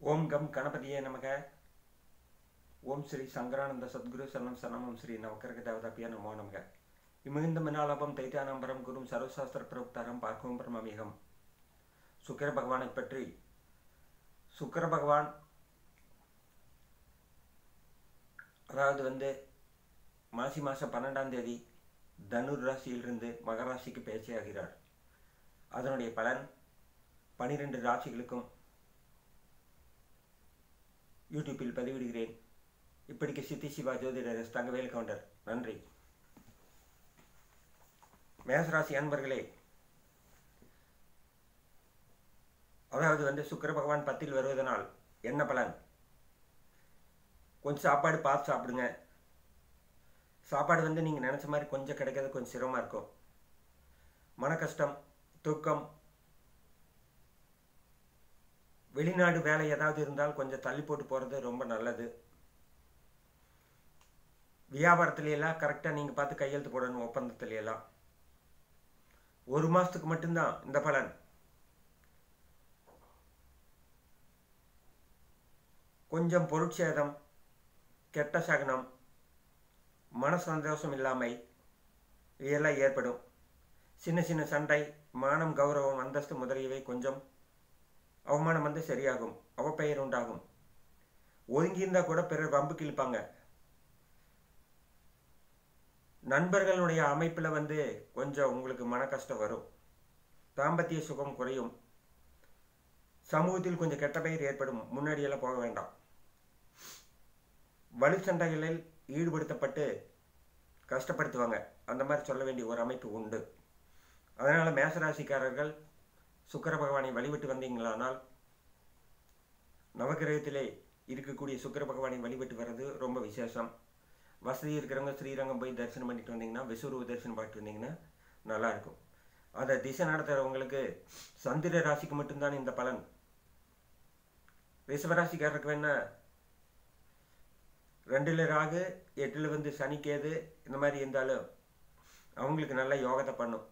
ஓம் come கணபதியே நமக. ஓம் ஸ்ரீ சங்கரானந்த சத்குரு சரணம் சரணம் ஸ்ரீ நவக்கரக தேவதாபியா நமோ நமக. இமிகுந்த மினாலாபம் தைத்தியானம்பரம் குரும் சர்வசாஸ்திர பிரவக்தாரம் பார்க்கவும் பிரமமேகம். சுக்கிர பகவானை பற்றி, சுக்கிர பகவான் அதாவது மாசி மாதம் 12ஆம் தேதி தனுர் ராசியிலிருந்து மகராசிக்கு பேச்சியாகிறார். அதனுடைய பலன் 12 ராசிகளுக்கும் யூடியூப்பில் பதிவிடுகிறேன். இப்படிக்கு சித்தி சிவா ஜோதிடர் தங்கவேல் கவுண்டர். நன்றி. மேசராசி அன்பர்களே, அதாவது சுக்கிர பகவான் 10ல் வருவதனால் என்ன பலன்? கொஞ்சம் சாப்பாடு பார்த்து சாப்பிடுங்க. சாப்பாடு நீங்கள் நினச்ச மாதிரி கொஞ்சம் கிடைக்கிறது கொஞ்சம் சிரமமாக இருக்கும். மன கஷ்டம், தூக்கம், வெளிநாடு வேலை ஏதாவது இருந்தால் கொஞ்சம் தள்ளி போட்டு போகிறது ரொம்ப நல்லது. வியாபாரத்துலையெல்லாம் கரெக்டாக நீங்கள் பார்த்து கையெழுத்து போடணும். ஒப்பந்தத்துலையெல்லாம் 1 மாதத்துக்கு மட்டும்தான் இந்த பலன். கொஞ்சம் பொருட்சேதம், கெட்ட சகனம், மன சந்தோஷம் இல்லாமை இதெல்லாம் ஏற்படும். சின்ன சின்ன சண்டை, மானம், கௌரவம், அந்தஸ்து முதலியவை கொஞ்சம் அவமானம் சரியாகும். அவப்பெயர் உண்டாகும். ஒதுங்கியிருந்தால் கூட பிறர் வம்புக்கு இழுப்பாங்க. நண்பர்களுடைய அமைப்பில் கொஞ்சம் உங்களுக்கு மன கஷ்டம் வரும். தாம்பத்திய சுகம் குறையும். சமூகத்தில் கொஞ்சம் கெட்ட பெயர் ஏற்படும். முன்னாடியெல்லாம் போக வேண்டாம். வலு சண்டைகளில் ஈடுபடுத்தப்பட்டு கஷ்டப்படுத்துவாங்க. அந்த மாதிரி சொல்ல வேண்டிய ஒரு அமைப்பு உண்டு. அதனால் மேசராசிக்காரர்கள் சுக்கிர பகவானை வழிபட்டு வந்தீங்களானால், நவகிரகத்திலே இருக்கக்கூடிய சுக்கிர பகவானை வழிபட்டு வர்றது ரொம்ப விசேஷம். வசதி இருக்கிறவங்க ஸ்ரீரங்கம் போய் தரிசனம் பண்ணிட்டு வந்தீங்கன்னா, விஸ்வரூப தரிசனம் பார்த்துட்டு வந்தீங்கன்னா நல்லாயிருக்கும். அதை திசை நடத்துகிறவங்களுக்கு சந்திர ராசிக்கு மட்டும்தான் இந்த பலன். ரிஷபராசிக்காரருக்கு வேணா 2ல் ராகு, 8ல் சனி கேது இந்த மாதிரி இருந்தாலும் அவங்களுக்கு நல்ல யோகத்தை பண்ணும்.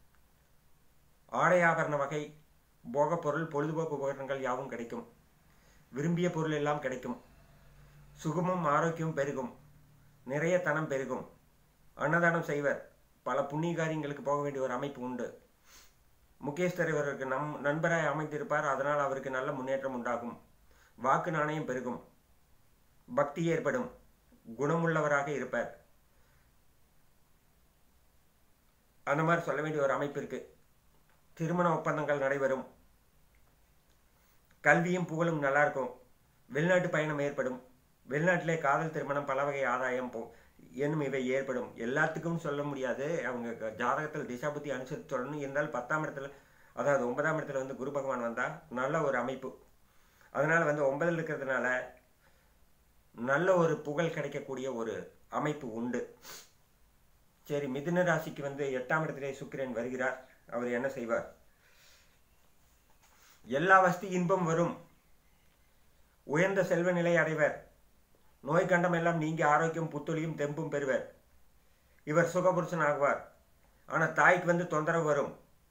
ஆடை ஆபரண வகை, போகப் பொருள், பொழுதுபோக்கு உபகரணங்கள் யாவும் கிடைக்கும். விரும்பிய பொருள் எல்லாம் கிடைக்கும். சுகமும் ஆரோக்கியம் பெருகும். நிறைய தனம் பெருகும். அன்னதானம் செய்வர். பல புண்ணிய காரியங்களுக்கு போக வேண்டிய ஒரு அமைப்பு உண்டு. முகேஷ் இவருக்கு நண்பராய் அமைந்திருப்பார். அதனால் அவருக்கு நல்ல முன்னேற்றம் உண்டாகும். வாக்கு நாணயம் பெருகும். பக்தி ஏற்படும். குணமுள்ளவராக இருப்பார். அந்த மாதிரி சொல்ல வேண்டிய ஒரு அமைப்பு இருக்கு. திருமண ஒப்பந்தங்கள் நடைபெறும். கல்வியும் புகழும் நல்லா இருக்கும். வெளிநாட்டு பயணம் ஏற்படும். வெளிநாட்டிலே காதல், திருமணம், பல வகை ஆதாயம் என்னும் இவை ஏற்படும். எல்லாத்துக்கும் சொல்ல முடியாது. அவங்க ஜாதகத்தில் திசாபுத்தி அனுசரித்து சொல்லணும். இருந்தாலும் 10ஆம் இடத்துல, அதாவது 9ஆம் இடத்துல குரு பகவான் வந்தால் நல்ல ஒரு அமைப்பு. அதனால் 9ல் இருக்கிறதுனால நல்ல ஒரு புகழ் கிடைக்கக்கூடிய ஒரு அமைப்பு உண்டு. சரி, மிதுன ராசிக்கு 8ஆம் இடத்திலே சுக்கிரன் வருகிறார். அவர் என்ன செய்வார்? எல்லா வஸ்தி இன்பம் வரும். உயர்ந்த செல்வ நிலை அடைவர். நோய் கண்டம் எல்லாம் நீங்கி ஆரோக்கியம், புத்துளியும், தெம்பும் பெறுவர். இவர் சுகபுருஷன் ஆகுவார். ஆனால் தாய்க்கு தொந்தரவு வரும்.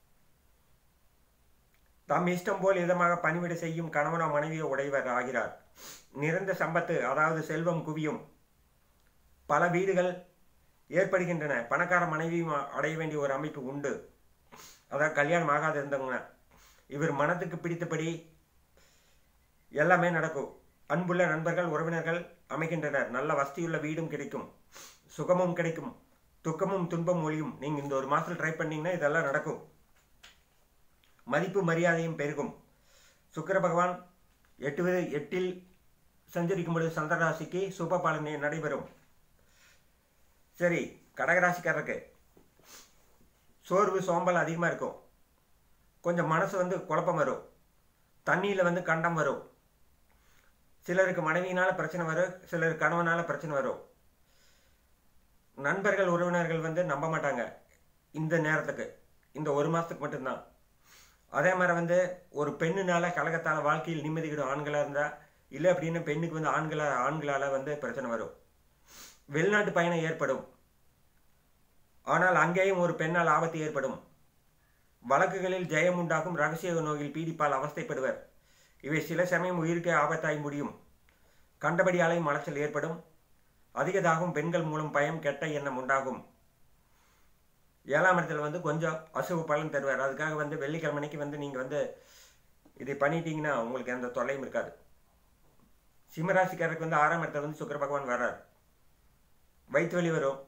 தம் இஷ்டம் போல் இதமாக பணிவிட செய்யும் கணவனோ மனைவியோ உடையவர் ஆகிறார். நிறைந்த சம்பத்து, அதாவது செல்வம் குவியும். பல வீடுகள் ஏற்படுகின்றன. பணக்கார மனைவியும் அடைய வேண்டிய ஒரு அமைப்பு உண்டு. அதாவது கல்யாணம் ஆகாது இருந்தவங்க, இவர் மனத்துக்கு பிடித்தபடி எல்லாமே நடக்கும். அன்புள்ள நண்பர்கள், உறவினர்கள் அமைகின்றனர். நல்ல வசதியுள்ள வீடும் கிடைக்கும். சுகமும் கிடைக்கும். துக்கமும் துன்பம் ஒழியும். நீங்கள் இந்த 1 மாதத்தில் ட்ரை பண்ணீங்கன்னா இதெல்லாம் நடக்கும். மதிப்பு மரியாதையும் பெருகும். சுக்கிர பகவான் 8ல் சஞ்சரிக்கும் பொழுது சந்திரராசிக்கு சுப பலனே நடைபெறும். சரி, கடகராசிக்காரருக்கு சோர்வு, சோம்பல் அதிகமாக இருக்கும். கொஞ்சம் மனசு குழப்பம் வரும். தண்ணியில் கண்டம் வரும். சிலருக்கு மனைவியினால் பிரச்சனை வரும். சிலருக்கு கணவனால் பிரச்சனை வரும். நண்பர்கள், உறவினர்கள் நம்ப மாட்டாங்க இந்த நேரத்துக்கு. இந்த 1 மாதத்துக்கு மட்டும்தான். அதே மாதிரி ஒரு பெண்ணுனால கலகத்தால் வாழ்க்கையில் நிம்மதி கிடும். ஆண்களாக இருந்தால் இல்லை அப்படின்னு பெண்ணுக்கு ஆண்களால் பிரச்சனை வரும். வெளிநாட்டு பயணம் ஏற்படும். ஆனால் அங்கேயும் ஒரு பெண்ணால் ஆபத்து ஏற்படும். வழக்குகளில் ஜெயம் உண்டாகும். ரகசிய நோயில் பீடிப்பால் அவஸ்தைப்படுவர். இவை சில சமயம் உயிருக்கே ஆபத்தாய் முடியும். கண்டபடி அலையும் அலைச்சல் ஏற்படும். அதிகதாகும் பெண்கள் மூலம் பயம், கெட்ட எண்ணம் உண்டாகும். 7ஆம் இடத்துல கொஞ்சம் அசுவ பலன் தருவார். அதுக்காக வெள்ளிக்கிழமைக்கு நீங்கள் இதை பண்ணிட்டீங்கன்னா உங்களுக்கு எந்த தொல்லையும் இருக்காது. சிம்மராசிக்காரருக்கு 6ஆம் இடத்துல சுக்கிர பகவான் வர்றார். வயிற்று வலி வரும்.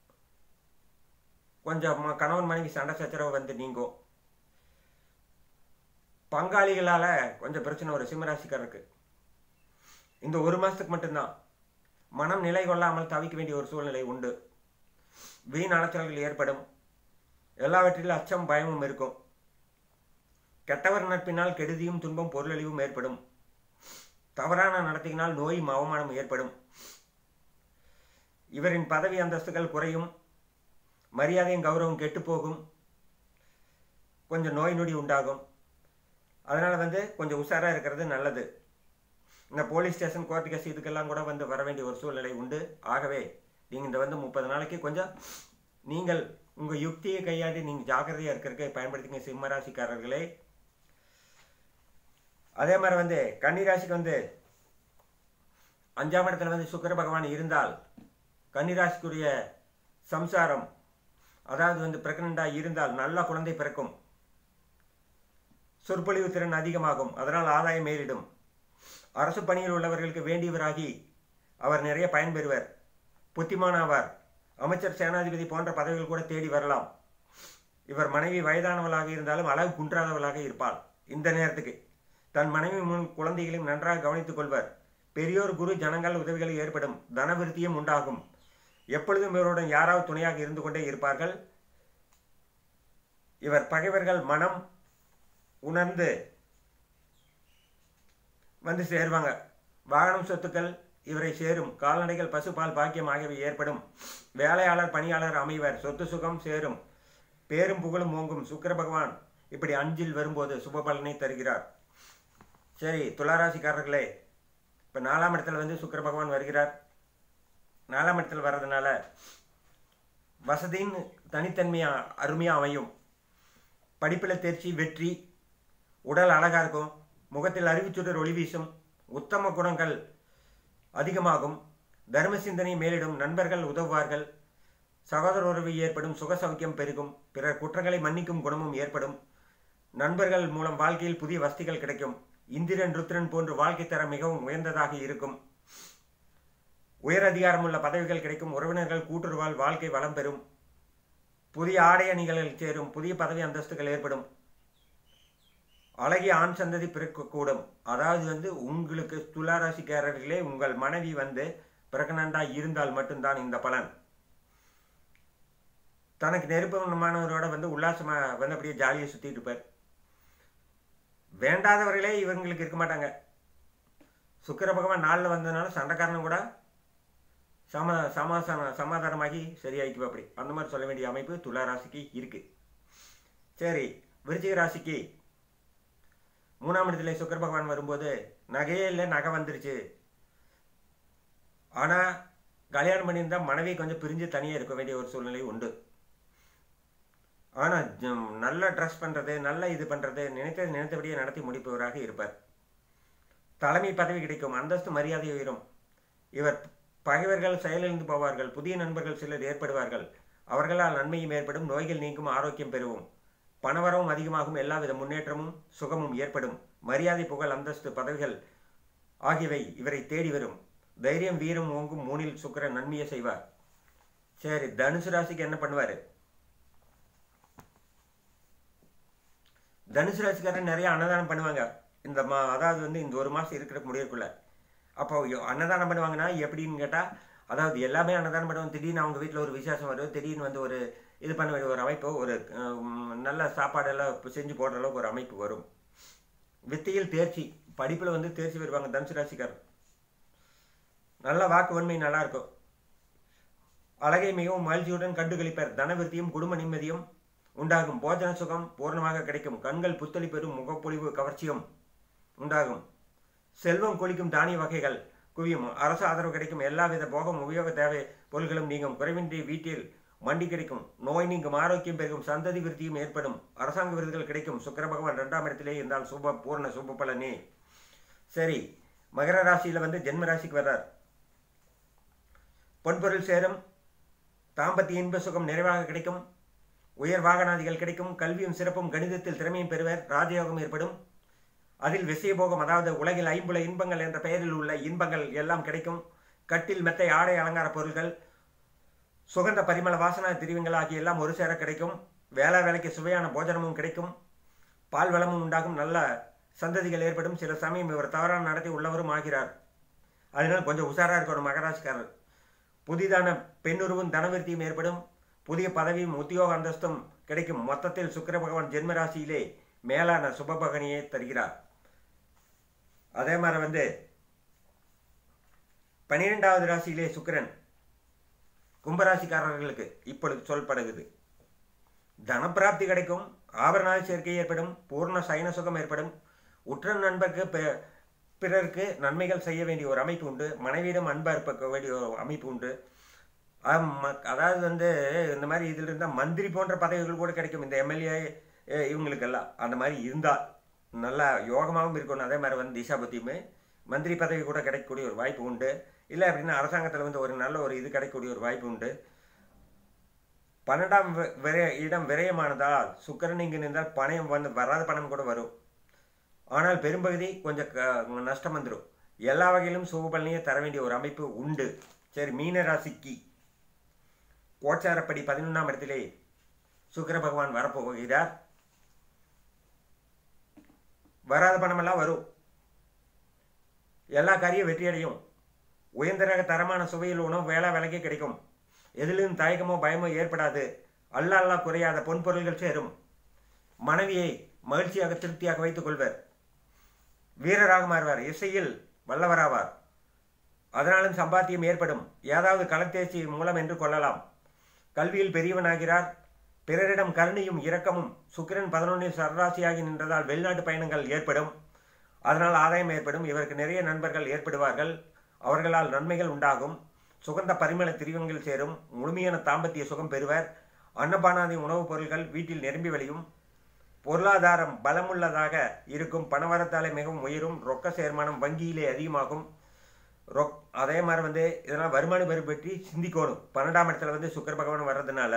கொஞ்சம் கணவன் மனைவி சண்டை சச்சரவு நீங்கும். பங்காளிகளால் கொஞ்சம் பிரச்சனை வரும் சிம்மராசிக்காரருக்கு. இந்த ஒரு மாதத்துக்கு மட்டும்தான் மனம் நிலை கொள்ளாமல் தவிக்க வேண்டிய ஒரு சூழ்நிலை உண்டு. வீண் அலைச்சல்கள் ஏற்படும். எல்லாவற்றிலும் அச்சம், பயமும் இருக்கும். கெட்டவர் நட்பினால் கெடுதியும் துன்பம், பொருளழிவும் ஏற்படும். தவறான நடத்தையினால் நோயும் அவமானம் ஏற்படும். இவரின் பதவி அந்தஸ்துகள் குறையும். மரியாதையும் கௌரவம் கெட்டுப்போகும். கொஞ்சம் நோய் நொடி உண்டாகும். அதனால் கொஞ்சம் உஷாராக இருக்கிறது நல்லது. இந்த போலீஸ் ஸ்டேஷன், கோர்ட்டு கேஸ் இதுக்கெல்லாம் கூட வர வேண்டிய ஒரு சூழ்நிலை உண்டு. ஆகவே நீங்கள் இந்த 30 நாளைக்கு கொஞ்சம் நீங்கள் உங்கள் யுக்தியை கையாண்டு நீங்கள் ஜாக்கிரதையாக இருக்கிறதுக்கு பயன்படுத்திங்க சிம்மராசிக்காரர்களே. அதே மாதிரி கன்னிராசிக்கு 5ஆம் இடத்துல சுக்கிர பகவான் இருந்தால் கன்னிராசிக்குரிய சம்சாரம், அதாவது பிரெக்னண்டாக இருந்தால் நல்ல குழந்தை பிறக்கும். சொற்பொழிவு திறன் அதிகமாகும். அதனால் ஆதாயம் மேலிடும். அரசு பணியில் உள்ளவர்களுக்கு வேண்டியவராகி அவர் நிறைய பயன்பெறுவர். புத்திமானாவார். அமைச்சர், சேனாதிபதி போன்ற பதவிகள் கூட தேடி வரலாம். இவர் மனைவி வயதானவளாக இருந்தாலும் அழகு குன்றாதவளாக இருப்பாள். இந்த நேரத்துக்கு தன் மனைவி முன் குழந்தைகளையும் நன்றாக கவனித்துக் கொள்வர். பெரியோர், குரு, ஜனங்கள் உதவிகள் ஏற்படும். தனவிருத்தியும் உண்டாகும். எப்பொழுதும் இவருடன் யாராவது துணையாக இருந்து கொண்டே இருப்பார்கள். இவர் பகைவர்கள் மனம் உணர்ந்து சேருவாங்க. வாகனம், சொத்துக்கள் இவரை சேரும். கால்நடைகள், பசுபால் பாக்கியம் ஆகியவை ஏற்படும். வேலையாளர், பணியாளர் அமைவர். சொத்து சுகம் சேரும். பேரும் புகழும் ஓங்கும். சுக்கிர பகவான் இப்படி 5இல் வரும்போது சுப பலனை தருகிறார். சரி, துளாராசிக்காரர்களே, இப்போ 4ஆம் இடத்துல சுக்கிர பகவான் வருகிறார். 4ஆம் இடத்துல வர்றதுனால வசதியின் தனித்தன்மையாக அருமையாக அமையும். படிப்பில் தேர்ச்சி, வெற்றி, உடல் அழகாக இருக்கும். முகத்தில் அறிவுச்சுடர் ஒளி வீசும். உத்தம குணங்கள் அதிகமாகும். தர்ம சிந்தனை மேலிடும். நண்பர்கள் உதவுவார்கள். சகோதர உறவு ஏற்படும். சுக சௌக்கியம் பெருகும். பிறர் குற்றங்களை மன்னிக்கும் குணமும் ஏற்படும். நண்பர்கள் மூலம் வாழ்க்கையில் புதிய வசதிகள் கிடைக்கும். இந்திரன், ருத்ரன் போன்று வாழ்க்கை தரம் மிகவும் உயர்ந்ததாக இருக்கும். உயர் அதிகாரமுள்ள பதவிகள் கிடைக்கும். உறவினர்கள் கூட்டுறவால் வாழ்க்கை வளம் பெறும். புதிய ஆடை அணிகளில் சேரும். புதிய பதவி அந்தஸ்துகள் ஏற்படும். அழகிய ஆண் சந்ததி பிறக்கக்கூடும். அதாவது உங்களுக்கு துளாராசிக்காரர்களே, உங்கள் மனைவி பிரெக்னண்டா இருந்தால் மட்டும்தான் இந்த பலன். தனக்கு நெருக்கமானவரோட உல்லாசமாக அப்படியே ஜாலியை சுற்றிட்டு இருப்பார். வேண்டாதவர்களே இவங்களுக்கு இருக்க மாட்டாங்க. சுக்கிர பகவான் 4ல் வந்ததுனால சண்டைக்காரனும் கூட சமாதானமாகி சரியாயிக்குவா. அப்படி அந்த மாதிரி சொல்ல வேண்டிய அமைப்பு துளாராசிக்கு இருக்கு. சரி, விருச்சிக ராசிக்கு 3ஆம் இடத்துல சுக்கிர பகவான் வரும்போது நகையே இல்லை, நகை வந்துருச்சு. ஆனால் கல்யாணம் பண்ணியிருந்தால் மனைவி கொஞ்சம் பிரிஞ்சு தனியாக இருக்க வேண்டிய ஒரு சூழ்நிலை உண்டு. ஆனால் நல்ல ட்ரெஸ் பண்ணுறது, நல்ல இது பண்ணுறது, நினைத்தபடியே நடத்தி முடிப்பவராக இருப்பார். தலைமை பதவி கிடைக்கும். அந்தஸ்து, மரியாதை உயரும். இவர் பகைவர்கள் செயலிழந்து போவார்கள். புதிய நண்பர்கள் சிலர் ஏற்படுவார்கள். அவர்களால் நன்மையும் ஏற்படும். நோய்கள் நீங்கும். ஆரோக்கியம் பெறுவோம். பணவரவும் அதிகமாகும். எல்லாவித முன்னேற்றமும் சுகமும் ஏற்படும். மரியாதை, புகழ், அந்தஸ்து, பதவிகள் ஆகியவை இவரை தேடி வரும். தைரியம், வீரம் ஓங்கும். 3இல் சுக்கிரன் நன்மையை செய்வார். சரி, தனுசு ராசிக்கு என்ன பண்ணுவார்? தனுசு ராசிக்காரன் நிறைய அன்னதானம் பண்ணுவாங்க. அதாவது இந்த ஒரு மாதம் இருக்கிற முடியக்குள்ள. அப்போ அன்னதானம் பண்ணுவாங்கன்னா எப்படின்னு கேட்டால், அதாவது எல்லாமே அன்னதானம் பண்ணுவாங்க. திடீர்னு அவங்க வீட்டில் ஒரு விசேஷம் வரும். திடீர்னு ஒரு இது பண்ண வேண்டிய ஒரு அமைப்பு, ஒரு நல்ல சாப்பாடெல்லாம் செஞ்சு போடுற அளவுக்கு ஒரு அமைப்பு வரும். வித்தையில் தேர்ச்சி, படிப்பில் தேர்ச்சி வருவாங்க தனுசு ராசிக்காரர். நல்ல வாக்கு வன்மை நல்லாயிருக்கும். அழகை மிகவும் மகிழ்ச்சியுடன் கண்டுகளிப்பர். தனவிருத்தியும் குடும்ப நிம்மதியும் உண்டாகும். போஜன சுகம் பூர்ணமாக கிடைக்கும். கண்கள் புத்தளி பெறும். முகப்பொழிவு கவர்ச்சியும் உண்டாகும். செல்வம் கொளிக்கும். தானிய வகைகள் குவியும். அரசு ஆதரவு கிடைக்கும். எல்லாவித போகம் உபயோக தேவை பொருள்களும் நீங்கும். குறைவின்றி வீட்டில் மண்டி கிடைக்கும். நோய் நீங்கும். ஆரோக்கியம் பெருகும். சந்ததி விருத்தியும் ஏற்படும். அரசாங்க விருதுகள் கிடைக்கும். சுக்கிர பகவான் 2ஆம் இடத்திலே இருந்தால் பூர்ண சுப பலனே. சரி, மகர ராசியில் வந்து ஜென்ம ராசிக்கு வர்றார். பொன்பொருள் சேரும், தாம்பத்திய இன்ப சுகம் நிறைவாக கிடைக்கும், உயர் வாகனாதிகள் கிடைக்கும், கல்வியும் சிறப்பும் கணிதத்தில் திறமையும் பெறுவர், ராஜயோகம் ஏற்படும். அதில் விஷயபோகம், அதாவது உலகில் ஐம்புல இன்பங்கள் என்ற பெயரில் உள்ள இன்பங்கள் எல்லாம் கிடைக்கும். கட்டில், மெத்தை, ஆடை அலங்கார பொருட்கள், சுகந்த பரிமள வாசனா திரிவங்கள் ஆகிய எல்லாம் ஒரு சேர கிடைக்கும். வேலைக்கு சுவையான போஜனமும் கிடைக்கும். பால் வளமும் உண்டாகும். நல்ல சந்ததிகள் ஏற்படும். சில சமயம் இவர் தவறான நடத்தி உள்ளவரும் ஆகிறார். அதனால் கொஞ்சம் உஷாராக இருக்கணும் மகராசிக்காரர். புதிதான பெண்ணுருவும் தனவிருத்தியும் ஏற்படும். புதிய பதவியும் உத்தியோக அந்தஸ்தும் கிடைக்கும். மொத்தத்தில் சுக்கிர பகவான் ஜென்ம ராசியிலே மேலான சுபபகனியை தருகிறார். அதே மாதிரி வந்து 12வது ராசியிலே சுக்கிரன் கும்பராசிக்காரர்களுக்கு இப்பொழுது சொல்லப்படுகிறது. தனப்பிராப்தி கிடைக்கும். ஆபரண சேர்க்கை ஏற்படும். பூர்ண சைன சுகம் ஏற்படும். உற்ற நண்பருக்கு பிறருக்கு நன்மைகள் செய்ய வேண்டிய ஒரு அமைப்பு உண்டு. மனைவியிடம் அன்பு அர்ப்பக்க வேண்டிய ஒரு அமைப்பு உண்டு. அதாவது வந்து இந்த மாதிரி இதில் இருந்தால் மந்திரி போன்ற பதவிகள் கூட கிடைக்கும். இந்த எம்எல்ஏ இவங்களுக்கெல்லாம் அந்த மாதிரி இருந்தால் நல்லா யோகமாகவும் இருக்கணும். அதே மாதிரி வந்து திசாபத்தியுமே மந்திரி பதவி கூட கிடைக்கக்கூடிய ஒரு வாய்ப்பு உண்டு. இல்லை அப்படின்னா அரசாங்கத்தில் வந்து ஒரு நல்ல ஒரு இது கிடைக்கக்கூடிய ஒரு வாய்ப்பு உண்டு. 12ஆம் இடம் விரயமானதால் சுக்கிரன் இங்கு நின்றால் பணம் வந்து வராத பணம் கூட வரும். ஆனால் பெரும்பகுதி கொஞ்சம் நஷ்டம் வந்துடும். எல்லா வகையிலும் சுபபலனையே தர வேண்டிய ஒரு அமைப்பு உண்டு. சரி, மீன ராசிக்கு கோச்சாரப்படி 11ஆம் இடத்திலே சுக்கிர பகவான் வரப்போகிறார். வராத பணமெல்லாம் வரும். எல்லா காரியம் வெற்றியடையும். உயர்ந்த ரக தரமான சுவையில் உணவு வேலைக்கே கிடைக்கும். எதிலும் தயக்கமோ பயமோ ஏற்படாது. அல்லா குறையாத பொன்பொருள்கள் சேரும். மனைவியை மகிழ்ச்சியாக திருப்தியாக வைத்துக் கொள்வர். வீரராக மாறுவார். இசையில் வல்லவராவார். அதனாலும் சம்பாத்தியம் ஏற்படும். ஏதாவது களத்தேர்ச்சி மூலம் என்று கொள்ளலாம். கல்வியில் பெரியவனாகிறார். பிறரிடம் கருணையும் இரக்கமும். சுக்கிரன் 11இல் சரராசியாகி நின்றதால் வெளிநாட்டு பயணங்கள் ஏற்படும். அதனால் ஆதாயம் ஏற்படும். இவருக்கு நிறைய நண்பர்கள் ஏற்படுவார்கள். அவர்களால் நன்மைகள் உண்டாகும். சுகந்த பரிமள திரிவங்கள் சேரும். முழுமையான தாம்பத்திய சுகம் பெறுவர். அன்னபானாதி உணவுப் பொருட்கள் வீட்டில் நிரம்பி வழியும். பொருளாதாரம் பலமுள்ளதாக இருக்கும். பணவரத்தாலே மிகவும் உயரும். ரொக்க சேர்மானம் வங்கியிலே அதிகமாகும். அதே மாதிரி வந்து இதெல்லாம் வருமான வரி பற்றி சிந்திக்கணும். 12ஆம் இடத்துல வந்து சுக்கிர பகவான் வர்றதுனால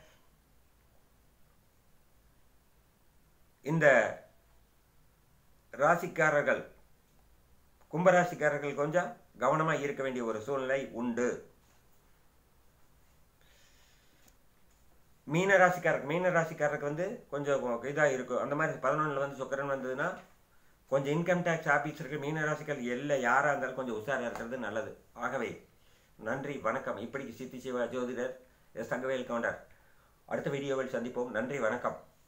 இந்த ராசிக்காரர்கள் கும்பராசிக்காரர்கள் கொஞ்சம் கவனமாக இருக்க வேண்டிய ஒரு சூழ்நிலை உண்டு. மீன ராசிக்காரருக்கு வந்து கொஞ்சம் இதாக இருக்கும். அந்த மாதிரி 11ல் வந்து சுக்கிரன் வந்ததுன்னா கொஞ்சம் இன்கம் டேக்ஸ் ஆஃபீஸருக்கு மீன ராசிக்காரர் எல்லாம் யாராக இருந்தாலும் கொஞ்சம் உஷாராக இருக்கிறது நல்லது. ஆகவே நன்றி, வணக்கம். இப்படிக்கு சித்தி சிவா ஜோதிடர் எஸ். தங்கவேல் கவுண்டர். அடுத்த வீடியோவில் சந்திப்போம். நன்றி, வணக்கம்.